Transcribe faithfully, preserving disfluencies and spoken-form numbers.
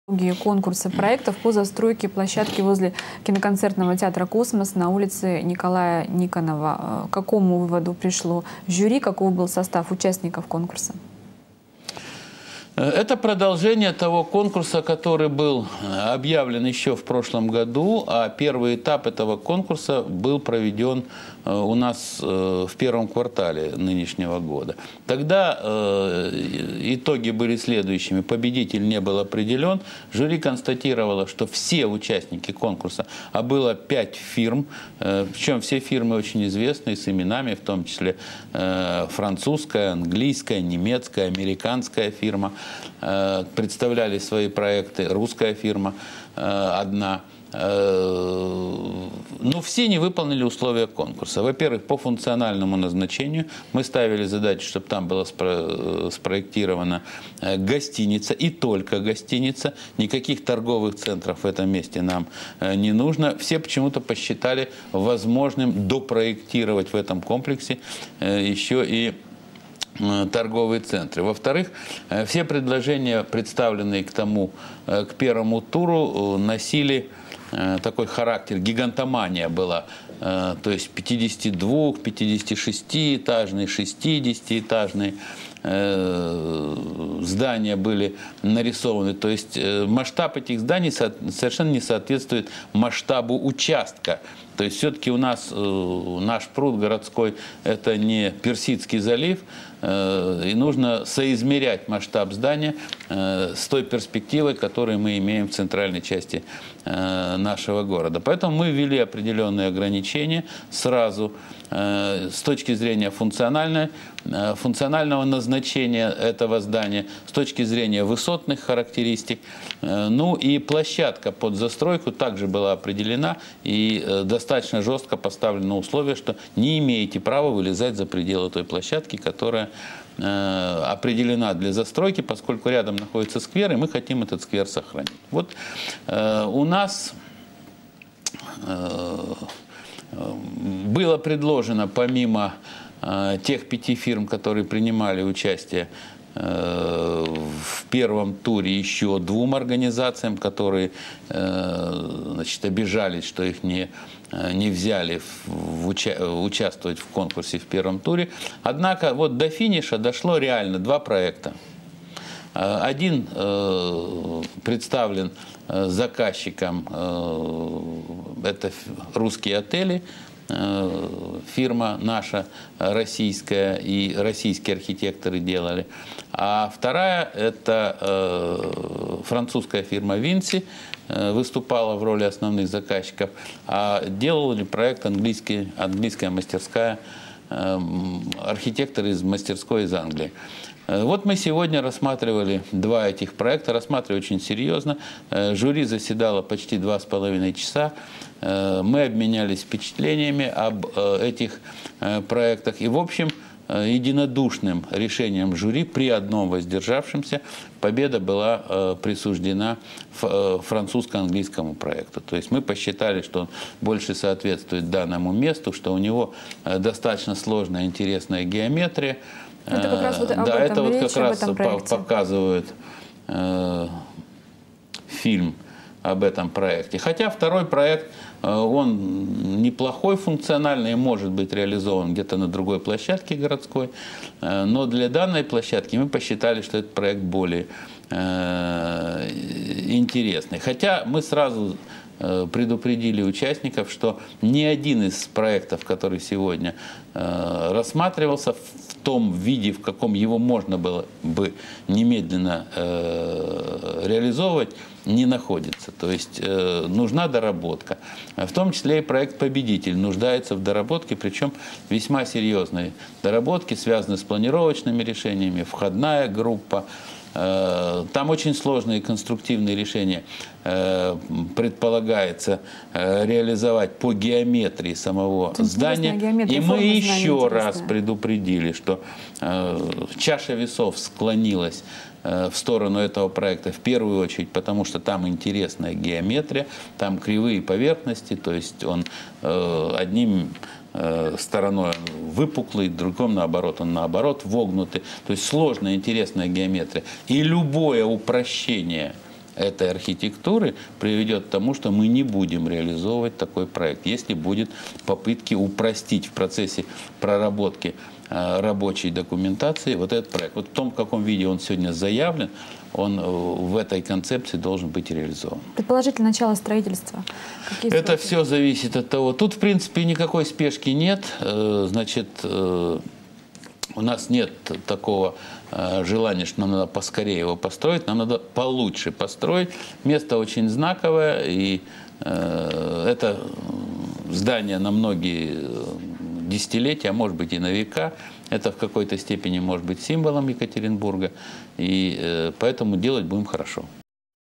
Конкурса проектов по застройке площадки возле киноконцертного театра «Космос» на улице Николая Никонова. К какому выводу пришло жюри, каков был состав участников конкурса? Это продолжение того конкурса, который был объявлен еще в прошлом году, а первый этап этого конкурса был проведен у нас в первом квартале нынешнего года. Тогда итоги были следующими. Победитель не был определен. Жюри констатировало, что все участники конкурса, а было пять фирм, причем все фирмы очень известные, с именами, в том числе французская, английская, немецкая, американская фирма, представляли свои проекты, русская фирма одна. Но все не выполнили условия конкурса. Во-первых, по функциональному назначению мы ставили задачу, чтобы там была спроектирована гостиница, и только гостиница. Никаких торговых центров в этом месте нам не нужно. Все почему-то посчитали возможным допроектировать в этом комплексе еще и торговые центры. Во-вторых, все предложения, представленные к тому, к первому туру, носили такой характер, гигантомания была, то есть пятидесятидвух-, пятидесятишестиэтажные, шестидесятиэтажные здания были нарисованы. То есть масштаб этих зданий совершенно не соответствует масштабу участка. То есть все-таки у нас наш пруд городской – это не Персидский залив, и нужно соизмерять масштаб здания с той перспективой, которую мы имеем в центральной части нашего города. Поэтому мы ввели определенные ограничения сразу с точки зрения функциональной, функционального назначения этого здания, с точки зрения высотных характеристик. Ну и площадка под застройку также была определена и достаточно жестко поставлено условие, что не имеете права вылезать за пределы той площадки, которая определена для застройки, поскольку рядом находится сквер, и мы хотим этот сквер сохранить. Вот у нас было предложено, помимо тех пяти фирм, которые принимали участие в первом туре, еще двум организациям, которые, значит, обижались, что их не, не взяли в уча участвовать в конкурсе в первом туре. Однако вот до финиша дошло реально два проекта. Один представлен заказчиком, это русские отели, фирма наша российская, и российские архитекторы делали. А вторая – это французская фирма Винси, выступала в роли основных заказчиков, а делали проект английский, английская мастерская, архитектор из мастерской из Англии. Вот мы сегодня рассматривали два этих проекта, рассматривали очень серьезно. Жюри заседало почти два с половиной часа. Мы обменялись впечатлениями об этих проектах. И, в общем, единодушным решением жюри при одном воздержавшемся победа была присуждена французско-английскому проекту. То есть мы посчитали, что он больше соответствует данному месту, что у него достаточно сложная, интересная геометрия. Это как раз вот об да, этом это вот речь, как раз проекте. показывает э, фильм об этом проекте. Хотя второй проект, э, он неплохой функциональный и может быть реализован где-то на другой площадке городской, э, но для данной площадки мы посчитали, что этот проект более э, интересный. Хотя мы сразу предупредили участников, что ни один из проектов, который сегодня э, рассматривался, в том виде, в каком его можно было бы немедленно э, реализовывать, не находится. То есть э, нужна доработка. В том числе и проект «Победитель» нуждается в доработке, причем весьма серьезной доработки, связанной с планировочными решениями, входная группа. Там очень сложные конструктивные решения предполагается реализовать по геометрии самого здания. И мы еще раз предупредили, что чаша весов склонилась в сторону этого проекта в первую очередь, потому что там интересная геометрия, там кривые поверхности, то есть он одним стороной выпуклый, другом наоборот, он наоборот вогнутый. То есть сложная, интересная геометрия. И любое упрощение этой архитектуры приведет к тому, что мы не будем реализовывать такой проект, если будет попытки упростить в процессе проработки э, рабочей документации вот этот проект. Вот в том, в каком виде он сегодня заявлен, он в этой концепции должен быть реализован. Предположительно, начало строительства. Какие Это сроки? все зависит от того. Тут, в принципе, никакой спешки нет. Значит, у нас нет такого желания, что нам надо поскорее его построить. Нам надо получше построить. Место очень знаковое, и это здание на многие десятилетия, а может быть и на века. Это в какой-то степени может быть символом Екатеринбурга, и поэтому делать будем хорошо.